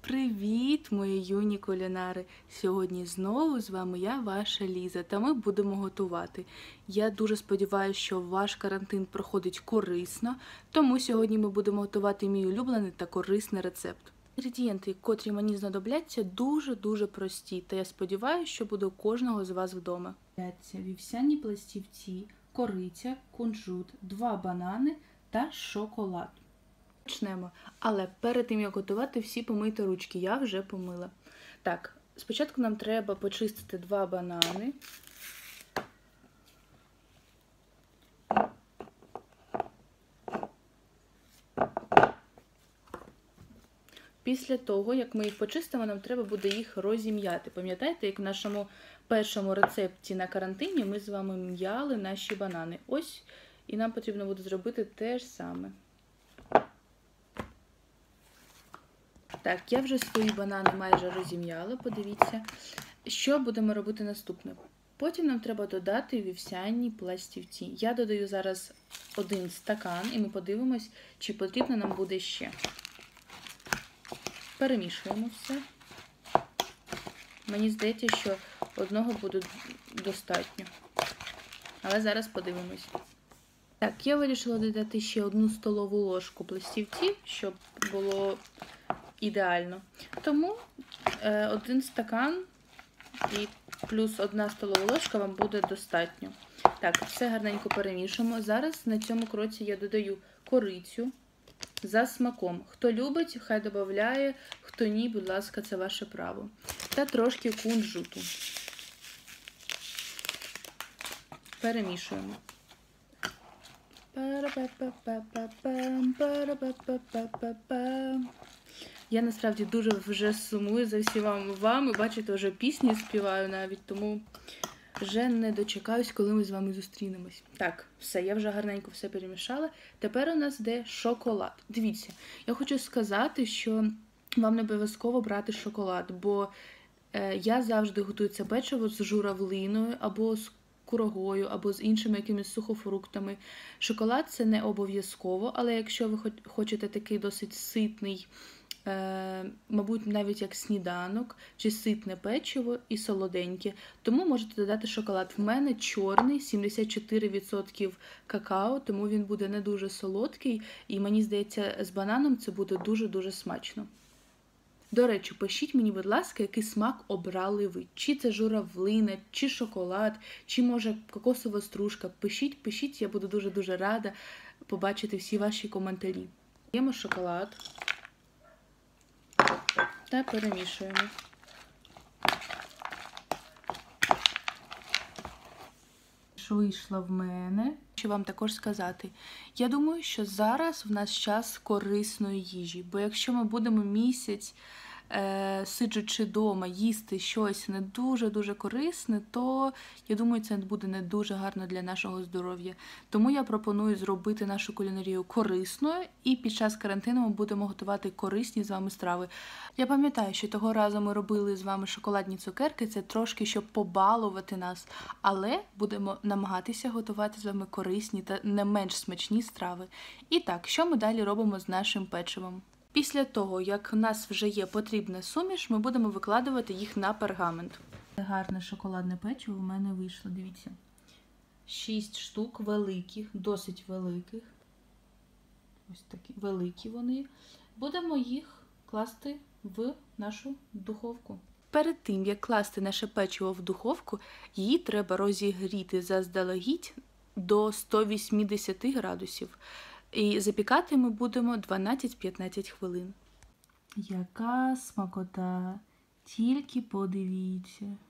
Привіт, мої юні кулінари! Сьогодні знову з вами я, ваша Ліза, та ми будемо готувати. Я дуже сподіваюся, що ваш карантин проходить корисно, тому сьогодні ми будемо готувати мій улюблений та корисний рецепт. Інгредієнти, котрі мені знадобляться, дуже-дуже прості, та я сподіваюся, що буде у кожного з вас вдома. Вівсяні пластівці, кориця, кунжут, 2 банани та шоколад. Почнемо. Але перед тим, як готувати, всі помийте ручки. Я вже помила. Так, спочатку нам треба почистити 2 банани. Після того, як ми їх почистимо, нам треба буде їх розім'яти. Пам'ятаєте, як в нашому першому рецепті на карантині ми з вами м'яли наші банани. Ось, і нам потрібно буде зробити те ж саме. Так, я вже свої банани майже розім'яла, подивіться. Що будемо робити наступне? Потім нам треба додати вівсяні пластівці. Я додаю зараз 1 стакан, і ми подивимось, чи потрібно нам буде ще. Перемішуємо все. Мені здається, що одного буде достатньо. Але зараз подивимось. Так, я вирішила додати ще 1 столову ложку пластівців, щоб було ідеально. Тому 1 стакан і плюс 1 столова ложка вам буде достатньо. Так, все гарненько перемішуємо. Зараз на цьому кроці я додаю корицю за смаком. Хто любить, хай додає, хто ні, будь ласка, це ваше право. Та трошки кунжуту. Перемішуємо. Я насправді дуже вже сумую за всіма вами. Бачите, вже пісні співаю навіть, тому вже не дочекаюсь, коли ми з вами зустрінемось. Так, все, я вже гарненько все перемішала. Тепер у нас йде шоколад. Дивіться, я хочу сказати, що вам не обов'язково брати шоколад, бо я завжди готую це печиво з журавлиною або з курагою, або з іншими якимись сухофруктами. Шоколад – це не обов'язково, але якщо ви хочете такий досить ситний, мабуть, навіть як сніданок, чи ситне печиво і солоденьке, тому можете додати шоколад. В мене чорний, 74% какао, тому він буде не дуже солодкий, і мені здається, з бананом це буде дуже-дуже смачно. До речі, пишіть мені, будь ласка, який смак обрали ви. Чи це журавлина, чи шоколад, чи, може, кокосова стружка. Пишіть, я буду дуже-дуже рада побачити всі ваші коментарі. Даємо шоколад та перемішуємо. Що вийшло в мене? Хочу вам також сказати, я думаю, що зараз в нас час корисної їжі, бо якщо ми будемо місяць, сиджучи вдома, їсти щось не дуже-дуже корисне, то, я думаю, це буде не дуже гарно для нашого здоров'я. Тому я пропоную зробити нашу кулінарію корисною, і під час карантину ми будемо готувати корисні з вами страви. Я пам'ятаю, що того разу ми робили з вами шоколадні цукерки, це трошки, щоб побалувати нас, але будемо намагатися готувати з вами корисні та не менш смачні страви. І так, що ми далі робимо з нашим печивом? Після того, як у нас вже є потрібна суміш, ми будемо викладувати їх на пергамент. Гарне шоколадне печиво у мене вийшло, дивіться. 6 штук великих, досить великих. Ось такі великі вони. Будемо їх класти в нашу духовку. Перед тим, як класти наше печиво в духовку, її треба розігріти заздалегідь до 180 градусів. І запікати ми будемо 12-15 хвилин. Яка смакота! Тільки подивіться!